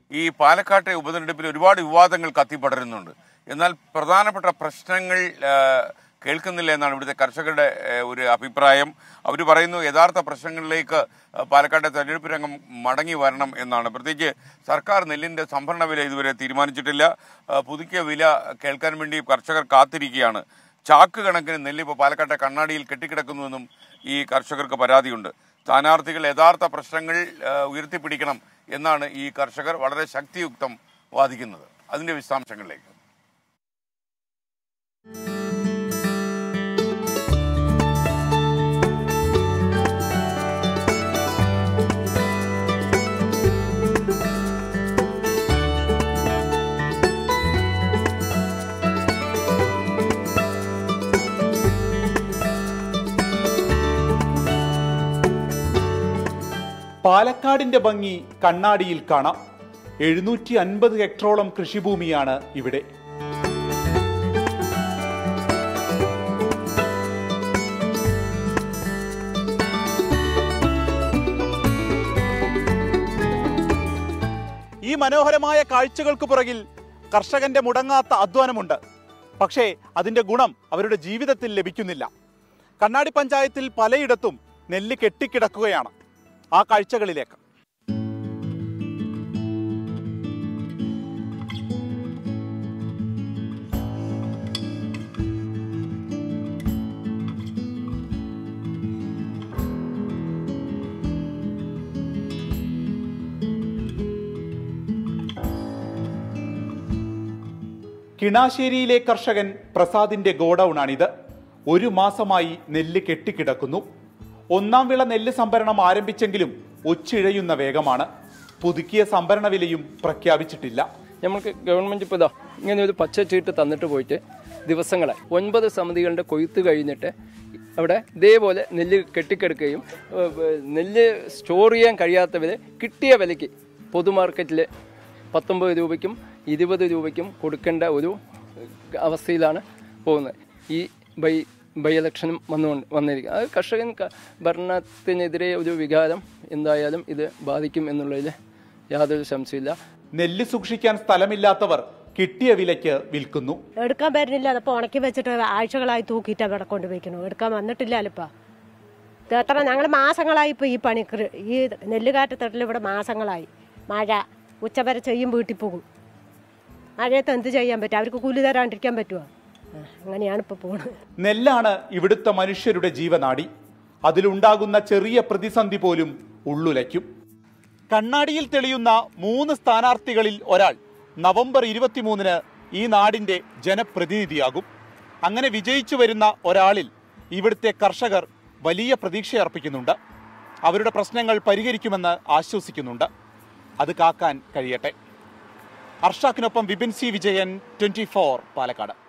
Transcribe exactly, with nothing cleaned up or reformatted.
ഈ പാലക്കാട്ടെ ഉപതെരഞ്ഞെടുപ്പിൽ ഒരുപാട് വിവാദങ്ങൾ കത്തിപ്പടരുന്നുണ്ട്. എന്നാൽ പ്രധാനപ്പെട്ട പ്രശ്നങ്ങൾ കേൾക്കുന്നില്ല എന്നാണ് ഇവിടുത്തെ കർഷകരുടെ ഒരു അഭിപ്രായം. അവർ പറയുന്നു യഥാർത്ഥ പ്രശ്നങ്ങളിലേക്ക് പാലക്കാട്ടെ തെരഞ്ഞെടുപ്പ് രംഗം മടങ്ങി വരണം എന്നാണ്. പ്രത്യേകിച്ച് സർക്കാർ നെല്ലിൻ്റെ സംഭരണ വില ഇതുവരെ തീരുമാനിച്ചിട്ടില്ല. പുതുക്കിയ വില കേൾക്കാൻ വേണ്ടി കർഷകർ കാത്തിരിക്കുകയാണ്. ചാക്ക് കണക്കിന് നെല്ല് ഇപ്പോൾ പാലക്കാട്ടെ കണ്ണാടിയിൽ കെട്ടിക്കിടക്കുന്നുവെന്നും ഈ കർഷകർക്ക് പരാതിയുണ്ട്. സ്ഥാനാർത്ഥികൾ യഥാർത്ഥ പ്രശ്നങ്ങൾ ഉയർത്തിപ്പിടിക്കണം എന്നാണ് ഈ കർഷകർ വളരെ ശക്തിയുക്തം വാദിക്കുന്നത്. അതിൻ്റെ വിശദാംശങ്ങളിലേക്ക്. പാലക്കാടിന്റെ ഭംഗി കണ്ണാടിയിൽ കാണാം. എഴുന്നൂറ്റി അൻപത് ഹെക്ടറോളം കൃഷിഭൂമിയാണ് ഇവിടെ. ഈ മനോഹരമായ കാഴ്ചകൾക്ക് പുറകിൽ കർഷകന്റെ മുടങ്ങാത്ത അധ്വാനമുണ്ട്. പക്ഷേ അതിന്റെ ഗുണം അവരുടെ ജീവിതത്തിൽ ലഭിക്കുന്നില്ല. കണ്ണാടി പഞ്ചായത്തിൽ പലയിടത്തും നെല്ല് കെട്ടിക്കിടക്കുകയാണ്. ആ കാഴ്ചകളിലേക്ക്. കിണാശ്ശേരിയിലെ കർഷകൻ പ്രസാദിന്റെ ഗോഡൌണാണിത്. ഒരു മാസമായി നെല്ല് കെട്ടിക്കിടക്കുന്നു. ഒന്നാം വിള നെല്ല് സംഭരണം ആരംഭിച്ചെങ്കിലും ഒച്ചിഴയുന്ന വേഗമാണ്. പുതുക്കിയ സംഭരണ വിലയും പ്രഖ്യാപിച്ചിട്ടില്ല. നമുക്ക് ഗവൺമെന്റ് ഇപ്പോൾ ഇതാ ഇങ്ങനെ ഒരു പച്ച ചീട്ട് തന്നിട്ട് പോയിട്ട് ദിവസങ്ങളായി. ഒൻപത് സമിതികളുടെ കൊയ്ത്ത് കഴിഞ്ഞിട്ട് അവിടെ ഇതേപോലെ നെല്ല് കെട്ടിക്കെടുക്കുകയും നെല്ല് സ്റ്റോർ ചെയ്യാൻ കഴിയാത്തവരെ കിട്ടിയ വിലയ്ക്ക് പൊതുമാർക്കറ്റിൽ പത്തൊമ്പത് രൂപയ്ക്കും ഇരുപത് രൂപയ്ക്കും കൊടുക്കേണ്ട ഒരു അവസ്ഥയിലാണ് പോകുന്നത്. ഈ ബൈ ബൈ ഇലക്ഷനും വന്നുകൊണ്ട് വന്നിരിക്കുക. അത് കർഷകൻ ഭരണത്തിനെതിരെ ഒരു വികാരം എന്തായാലും ഇത് ബാധിക്കും എന്നുള്ളതിൽ യാതൊരു സംശയമില്ല. നെല്ല് സൂക്ഷിക്കാൻ സ്ഥലമില്ലാത്തവർ കിട്ടിയ വിലയ്ക്ക് വിൽക്കുന്നു. എടുക്കാൻ പറ്റുന്നില്ല. അതപ്പോൾ ഉണക്കി വെച്ചിട്ട് ആഴ്ചകളായി തൂക്കിയിട്ട് അവിടെ കൊണ്ടുപോയിക്കുന്നു. എടുക്കാൻ വന്നിട്ടില്ലല്ലോ. ഇപ്പം എത്ര ഞങ്ങൾ മാസങ്ങളായി ഇപ്പോൾ ഈ പണി ഈ നെല്ലുകാറ്റത്തട്ടിൽ ഇവിടെ മാസങ്ങളായി. മഴ ഉച്ചവരെ ചെയ്യും വീട്ടിൽ പോകും. മഴയത്ത് എന്ത് ചെയ്യാൻ പറ്റും? അവർക്ക് കൂലി തരാണ്ടിരിക്കാൻ പറ്റുമോ? അങ്ങനെയാണ് ഇപ്പോൾ പോകുന്നത്. നെല്ലാണ് ഇവിടുത്തെ മനുഷ്യരുടെ ജീവനാടി. അതിലുണ്ടാകുന്ന ചെറിയ പ്രതിസന്ധി പോലും ഉള്ളുലയ്ക്കും. കണ്ണാടിയിൽ തെളിയുന്ന മൂന്ന് സ്ഥാനാർത്ഥികളിൽ ഒരാൾ നവംബർ ഇരുപത്തിമൂന്നിന് ഈ നാടിന്റെ ജനപ്രതിനിധിയാകും. അങ്ങനെ വിജയിച്ചു വരുന്ന ഒരാളിൽ ഇവിടുത്തെ കർഷകർ വലിയ പ്രതീക്ഷയർപ്പിക്കുന്നുണ്ട്. അവരുടെ പ്രശ്നങ്ങൾ പരിഹരിക്കുമെന്ന് ആശ്വസിക്കുന്നുണ്ട്. അത് കാക്കാൻ കഴിയട്ടെ. അർഷാക്കിനൊപ്പം Vipin C Vijayan, twenty four Palakkad.